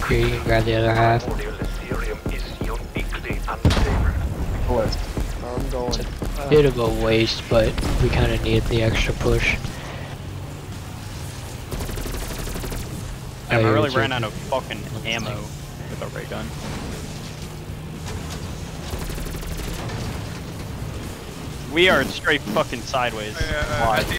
Here, you can grab the other half. I'm going. It's a bit of a waste, but we kind of need the extra push. I Oh, really you're ran out of fucking ammo with a ray gun. We are straight fucking sideways. At the